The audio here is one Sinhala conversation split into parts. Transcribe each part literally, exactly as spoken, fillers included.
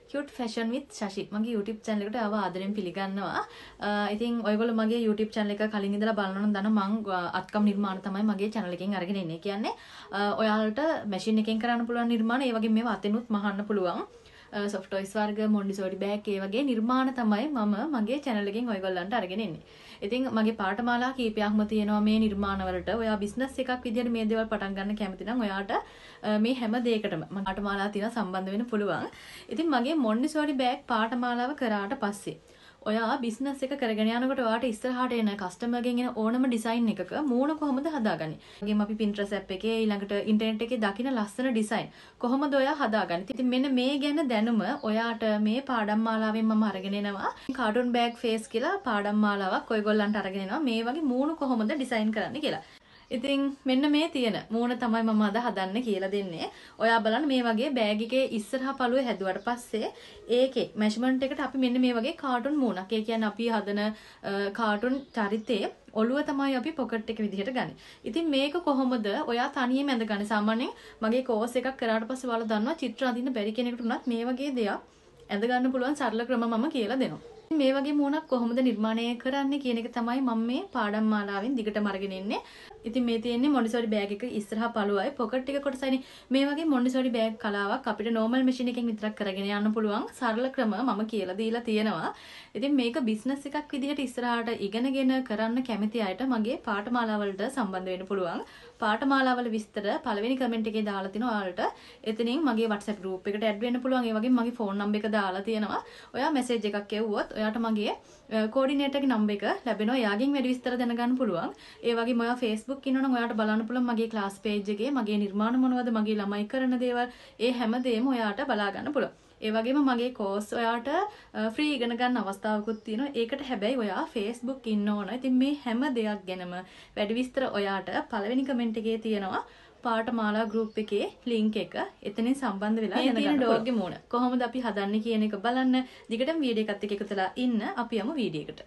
cute fashion with Shashi මගේ YouTube channel එකට ආව ආදරෙන් පිළිගන්නවා. ඉතින් ඔයගොල්ලෝ මගේ YouTube channel එක කලින් ඉඳලා බලනවා නම් දන්න මම අත්කම් නිර්මාණ තමයි මගේ channel එකෙන් අරගෙන ඉන්නේ. කියන්නේ ඔයාලට machine එකෙන් කරන්න පුළුවන් නිර්මාණ ඒ වගේ මේවා අතෙනුත් මහන්න පුළුවන්. soft toys වර්ග මොන්ඩිසෝරි බෑග් ඒ වගේ නිර්මාණ තමයි මම මගේ channel එකෙන් ඔයගොල්ලන්ට අරගෙන ඉන්නේ. ඉතින් මගේ පාඨමාලා කීපයක්ම තියෙනවා මේ නිර්මාණ වලට. ඔයා business එකක් විදියට මේ දේවල් පටන් ගන්න කැමති නම් ඔයාට මේ හැම දෙයකටම මම පාඨමාලා තියෙන සම්බන්ධ වෙන්න පුළුවන්. ඉතින් මගේ මොන්ඩිසෝරි බෑග් පාඨමාලාව කරාට පස්සේ ඔයා business එක කරගෙන යනකොට ඔයාට ඉස්සරහට එන customer ගෙන් එන ඕනම design එකක මූණ කොහොමද හදාගන්නේ? වගේම අපි Pinterest app එකේ ඊළඟට internet එකේ දකින ලස්සන design කොහොමද ඔයා හදාගන්නේ? ඉතින් මෙන්න මේ ගැන දැනුම ඔයාට මේ පාඩම් මාලාවෙන් මම අරගෙන එනවා. cartoon bag face කියලා පාඩම් මාලාවක් ඔයගොල්ලන්ට අරගෙන එනවා. මේ වගේ මූණ කොහොමද design කරන්න කියලා. ඉතින් මෙන්න මේ තියෙන මූණ තමයි මම අද හදන්න කියලා දෙන්නේ. ඔයා බලන්න මේ වගේ බෑග් එකේ ඉස්සරහා පළුවේ හැදුවට පස්සේ ඒකේ මෙෂර්මන්ට් එකට අපි මෙන්න මේ වගේ කාටුන් මූණක්. ඒ කියන්නේ අපි හදන කාටුන් චරිතයේ ඔළුව තමයි අපි පොකට් එක විදිහට ගන්නේ. ඉතින් මේක කොහොමද ඔයා තනියම ඇඳගන්නේ? සාමාන්‍යයෙන් මගේ කෝස් එකක් කරාට පස්සේ ඔයාලා දන්නවා චිත්‍ර අඳින්න බැරි කෙනෙකුට උනත් මේ වගේ දෙයක් ඇඳ ගන්න පුළුවන් සරල ක්‍රම මම කියලා දෙනවා. මේ වගේ මූණක් කොහොමද නිර්මාණය කරන්නේ කියන එක තමයි මම මේ පාඩම් මාලාවෙන් දිගටම අරගෙන ඉන්නේ. ඉතින් මේ තියෙන්නේ මොන්ඩිසෝරි බෑග් එක ඉස්සරහා පළුවයි පොකට් එක කොටසයිනේ. මේ වගේ මොන්ඩිසෝරි බෑග් කලාවක් අපිට normal machine එකෙන් විතරක් කරගෙන යන්න පුළුවන් සරල ක්‍රම මම කියලා දීලා තියෙනවා. ඉතින් මේක business එකක් විදිහට ඉස්සරහට ඉගෙනගෙන කරන්න කැමති අයට මගේ පාඨමාලාවලට සම්බන්ධ වෙන්න පුළුවන්. පාඨමාලාවල විස්තර පළවෙනි කමෙන්ට් එකේ දාලා තිනවා ඔයාලට. එතනින් මගේ WhatsApp group එකට add වෙන්න පුළුවන්. ඒ වගේම මගේ phone number එක දාලා තියෙනවා. ඔයා message එකක් එවුවොත් ඔයාට මගේ coordinator ගේ number එක ලැබෙනවා. එයාගෙන් වැඩි විස්තර දැනගන්න පුළුවන්. ඒ වගේම ඔයා Facebook ඉන්නවනම් ඔයාට බලන්න පුළුවන් මගේ class page එකේ මගේ නිර්මාණ මොනවද, මගේ ළමයි කරන දේවල්, ඒ හැමදේම ඔයාට බලා ගන්න පුළුවන්. ඒ වගේම මගේ course ඔයාට free ඉගෙන ගන්න අවස්ථාවකුත් තියෙනවා. ඒකට හැබැයි ඔයා Facebook ඉන්න ඕන. ඉතින් මේ හැම දෙයක් ගැනම වැඩි විස්තර ඔයාට පළවෙනි comment එකේ තියෙනවා. පාඨමාලා group එකේ link එක. එතනින් සම්බන්ධ වෙලා දැනගන්න. මේ තියෙන dog ගේ මූණ කොහොමද අපි හදන්නේ කියන එක බලන්න. දිගටම වීඩියෝ එකත් එක්ක එකතුලා ඉන්න. අපි යමු වීඩියෝ එකට.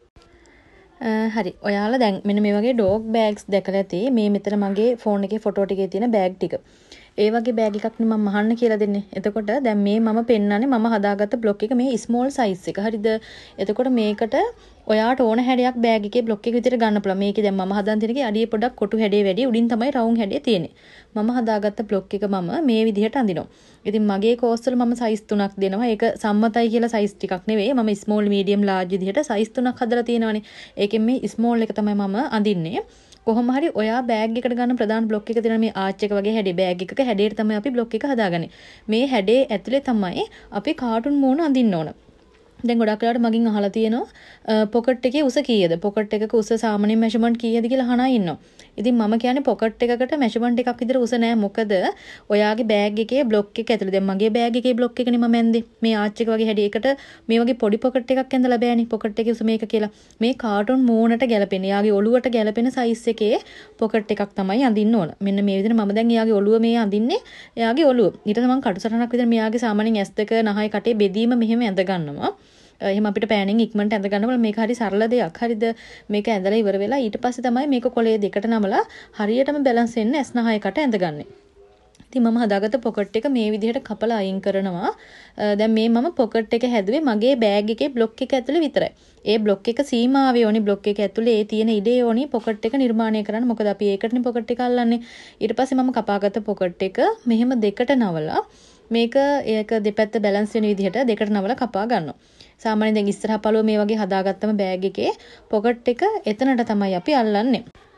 හරි. ඔයාලා දැන් මෙන්න මේ වගේ dog bags දැකලා ඇති. මේ මෙතන මගේ phone එකේ photo ටිකේ තියෙන bag ටික. ඒ වගේ බෑග් එකක් නේ මම අහන්න කියලා දෙන්නේ. එතකොට දැන් මේ මම පෙන්නන්නේ මම හදාගත්ත බ්ලොක් එක මේ ස්මෝල් සයිස් එක. හරිද? එතකොට මේකට ඔයාට ඕන හැඩයක් බෑග් එකේ බ්ලොක් එක විතර ගන්න පුළුවන්. මේකේ දැන් මම හදන් තියෙන එකේ අඩිය පොඩක් කොටු හැඩේ වැඩි උඩින් තමයි රවුම් හැඩේ තියෙන්නේ. මම හදාගත්ත බ්ලොක් එක මම මේ විදිහට අඳිනවා. ඉතින් මගේ කෝස් වල මම සයිස් තුනක් දෙනවා. ඒක සම්මතයි කියලා සයිස් ටිකක් නෙවෙයි. මම ස්මෝල් මීඩියම් ලාර්ජ් විදිහට සයිස් තුනක් හදලා තියෙනවානේ. ඒකෙන් මේ ස්මෝල් එක තමයි මම අඳින්නේ. කොහොම හරි ඔයා බෑග් එකට ගන්න ප්‍රධාන බ්ලොක් එක තියෙන මේ ආච් එක වගේ හැඩේ බෑග් එකක හැඩේට තමයි අපි බ්ලොක් එක හදාගන්නේ. මේ හැඩේ ඇතුලේ තමයි අපි කාටුන් මූණ අඳින්න ඕන. දැන් ගොඩක් වෙලාවට මගෙන් අහලා තියෙනවා පොකට් එකේ උස කීයද? පොකට් එකක උස සාමාන්‍ය මෙෂර්මන්ට් කීයද කියලා අහනා ඉන්නවා. ඉතින් මම කියන්නේ පොකට් එකකට මෙෂර්මන්ට් එකක් විතර උස නෑ. මොකද ඔයාගේ බෑග් එකේ බ්ලොක් එක ඇතුලේ දැන් මගේ බෑග් එකේ බ්ලොක් එකනේ මම ඇන්දේ. මේ ආච් එක වගේ හැඩයකට මේ වගේ පොඩි පොකට් එකක් ඇඳලා බෑනේ. පොකට් එකේ උස මේක කියලා. මේ කාටුන් මූණට ගැලපෙන, එයාගේ ඔළුවට ගැලපෙන සයිස් එකේ පොකට් එකක් තමයි අඳින්න ඕන. මෙන්න මේ විදිහට මම දැන් එයාගේ ඔළුව මේ අඳින්නේ. එයාගේ ඔළුව. ඊට මම කටුසටහනක් විතර මෙයාගේ සාමාන්‍යයෙන් ඇස් දෙක නහය කටේ බෙදීම මෙහෙම ඇඳ ගන්නවා. එහෙම අපිට පෑනින් ඉක්මනට ඇඳ ගන්නවල මේක හරි සරල දෙයක්. හරිද? මේක ඇඳලා ඉවර වෙලා ඊට පස්සේ තමයි මේක කොලේ දෙකට නමලා හරියටම බැලන්ස් වෙන්න ඇස් නහයකට ඇඳගන්නේ. ඉතින් මම හදාගත්ත පොකට් එක මේ විදිහට කපලා අයින් කරනවා. දැන් මේ මම පොකට් එක හැදුවේ මගේ බෑග් එකේ බ්ලොක් එක ඇතුලේ විතරයි. ඒ බ්ලොක් එක සීමාවේ ඕනි බ්ලොක් එක ඇතුලේ ඒ තියෙන ඉඩේ ඕනි පොකට් එක නිර්මාණය කරන්න. මොකද අපි ඒකටනේ පොකට් එක අල්ලන්නේ. ඊට පස්සේ මම කපාගත්ත පොකට් එක මෙහෙම දෙකට නවලා මේක ඒක දෙපැත්ත බැලන්ස් වෙන විදිහට දෙකට නවලා කපා ගන්නවා. සාමාන්‍යයෙන් දැන් ඉස්සරහා පළුව මේ වගේ හදාගත්තම බෑග් එකේ පොකට් එක එතනට තමයි අපි අල්ලන්නේ.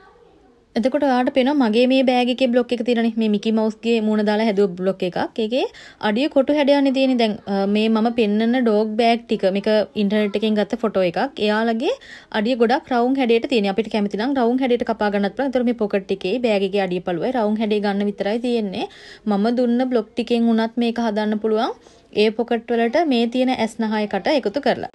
එතකොට ඔයාලට පේනවා මගේ මේ බෑග් එකේ බ්ලොක් එක තියෙනනේ. මේ මිකි මවුස් ගේ මූණ දාලා හැදුව බ්ලොක් එකක්. ඒකේ අඩිය කොටු හැඩයක්නේ තියෙන්නේ. දැන් මේ මම පෙන්නන ඩොග් බෑග් ටික මේක ඉන්ටර්නෙට් එකෙන් ගත්ත ෆොටෝ එකක්. එයාලගේ අඩිය ගොඩක් රවුම් හැඩයට තියෙන්නේ. අපිට කැමති නම් රවුම් හැඩයට කපා ගන්නත් පුළුවන්. ඒතර මේ පොකට් එකේ බෑග් එකේ අඩිය පළුවයි රවුම් හැඩය ගන්න විතරයි තියෙන්නේ. මම දුන්න බ්ලොක් ටිකෙන් උනත් මේක හදන්න පුළුවන්. ඒ පොකට් වලට මේ තියෙන ඇස් නහයකට එකතු කරලා.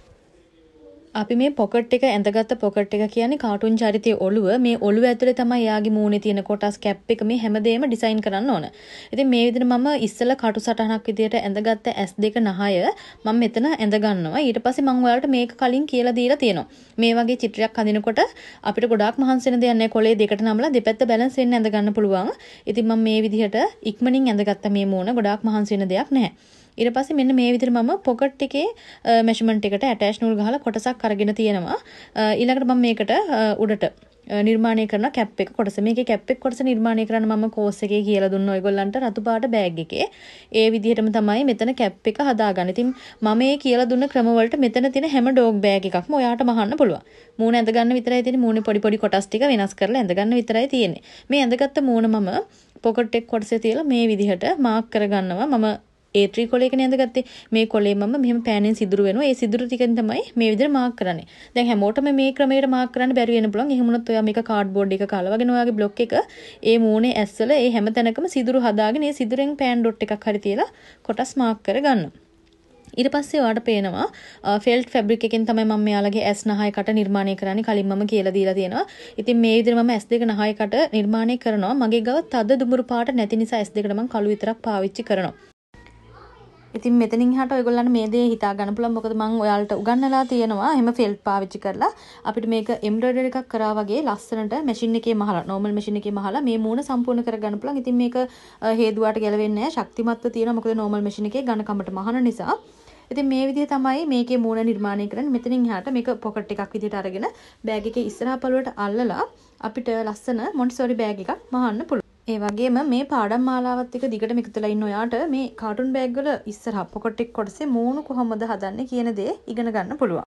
අපි මේ පොකට් එක ඇඳගත්ත පොකට් එක කියන්නේ කාටුන් චරිතයේ ඔළුව. මේ ඔළුව ඇතුලේ තමයි එයාගේ මූණේ තියෙන කොටස් කැප් එක මේ හැමදේම ඩිසයින් කරන්න ඕන. ඉතින් මේ විදිහට මම ඉස්සෙල්ලා කටු සටහනක් විදිහට ඇඳගත්ත ඇස් දෙක නහය මම මෙතන ඇඳ ගන්නවා. ඊට පස්සේ මම ඔයාලට මේක කලින් කියලා දීලා තියෙනවා. මේ වගේ චිත්‍රයක් හදිනකොට අපිට ගොඩාක් මහන්සි වෙන දෙයක් නෑ. කොලේ දෙකට නමලා දෙපැත්ත බැලන්ස් වෙන්න ඇඳ ගන්න පුළුවන්. ඉතින් මම මේ විදිහට ඉක්මනින් ඇඳගත්ත මේ මූණ ගොඩාක් මහන්සි වෙන දෙයක් නැහැ. ඊට පස්සේ මෙන්න මේ විදිහට මම පොකට් එකේ මෙෂර්මන්ට් එකට ඇටච් නූල් ගහලා කොටසක් අරගෙන තියෙනවා. ඊළඟට මම මේකට උඩට නිර්මාණය කරන කැප් එක කොටස. මේකේ කැප් එක කොටස නිර්මාණය කරන්න මම කෝස් එකේ කියලා දුන්නා ඔයගොල්ලන්ට රතු පාට බෑග් එකේ. ඒ විදිහටම තමයි මෙතන කැප් එක හදාගන්න. ඉතින් මම මේ කියලා දුන්න ක්‍රම වලට මෙතන තියෙන හැම ඩොග් බෑග් එකක්ම ඔයාට මහන්න පුළුවන්. මූණ ඇඳ ගන්න විතරයි තියෙන්නේ. මූණේ පොඩි පොඩි කොටස් ටික වෙනස් කරලා ඇඳ ගන්න විතරයි තියෙන්නේ. මේ ඇඳගත්ත මූණ මම පොකට් එක කොටසේ තියලා මේ විදිහට මාක් කරගන්නවා. මම ඒ ත්‍රී කොලයකනේ ඇඳගත්තේ. මේ කොලේ මම මෙහෙම පෑනෙන් සිදුරු වෙනවා. ඒ සිදුරු ටිකෙන් තමයි මේ විදිහට මාක් කරන්නේ. දැන් හැමෝටම මේ ක්‍රමයට මාක් කරන්න බැරි වෙන්න පුළුවන්. එහෙම වුණොත් ඔයා මේක කාඩ්බෝඩ් එක කාලා වගේ ඔයාගේ බ්ලොක් එක ඒ මූණේ ඇස්වල ඒ හැම තැනකම සිදුරු හදාගෙන ඒ සිදුරෙන් පෑන් ඩොට් එකක් හරි තියලා කොටස් මාක් කරගන්න. ඊට පස්සේ ඔයාලට පේනවා ෆෙල්ට් ෆැබ්‍රික් එකෙන් තමයි මම මෙයාලගේ ඇස් නහය කට නිර්මාණය කරන්නේ. කලින් මම කියලා දීලා තියෙනවා. ඉතින් මේ විදිහට මම ඇස් දෙක නහය කට නිර්මාණය කරනවා. මගේ ගාව තද දුඹුරු පාට නැති නිසා ඇස් දෙකට මම කළු විතරක් පාවිච්චි කරනවා. ඉතින් මෙතනින් එහාට ඔයගොල්ලන්ට මේ දේ හිතා ගන්න පුළුවන්. මොකද මම ඔයාලට උගන්වලා තියෙනවා එහෙම ෆෙල්ට් පාවිච්චි කරලා අපිට මේක එම්බ්‍රොයිඩරි එකක් කරා වගේ ලස්සනට මැෂින් එකේ මහලා නෝමල් මැෂින් එකේ මහලා මේ මූණ සම්පූර්ණ කරගන්න පුළුවන්. ඉතින් මේක හේදුවාට ගැලවෙන්නේ නැහැ. ශක්තිමත්ව තියෙනවා. මොකද නෝමල් මැෂින් එකේ ඝන කමට මහන නිසා. ඉතින් මේ විදිහ තමයි මේකේ මූණ නිර්මාණය කරන්නේ. මෙතනින් එහාට මේක පොකට් එකක් විදිහට අරගෙන බෑග් එකේ ඉස්සරහා පළුවට අල්ලලා අපිට ලස්සන මොන්ටිසෝරි බෑග් එකක් මහන්න පුළුවන්. ඒ වගේම මේ පාඩම් මාලාවත් එක්ක දිගටම එකතුලා ඉන්න ඔයාට මේ කාටුන් බෑග් වල ඉස්සරහා පොකට් එක කොටසේ මූණු කොහොමද හදන්නේ කියන දේ ඉගෙන ගන්න පුළුවන්.